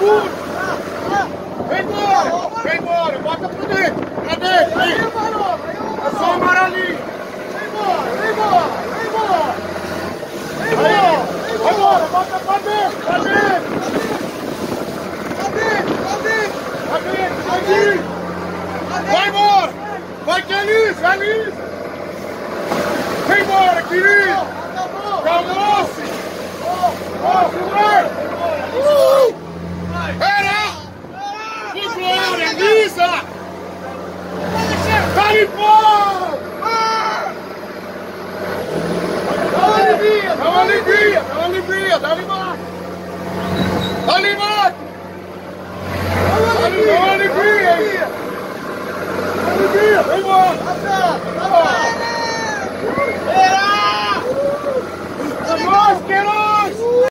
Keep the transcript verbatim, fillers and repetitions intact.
tudo! Vem embora! Vem embora! Bota pro dentro! Pra dentro! Aí! É só amarelinho! Vem embora! Vem embora! Vem embora! Vem embora! Vem embora! Bota pra dentro! Pra dentro! Pra dentro! Pra dentro! Pra dentro! Vai vir! Vai embora! Vai que é liso! É liso! Vem embora, querido! Calma-se! Ó, segura! Uh! Era! Que glória, lisa! Vai embora!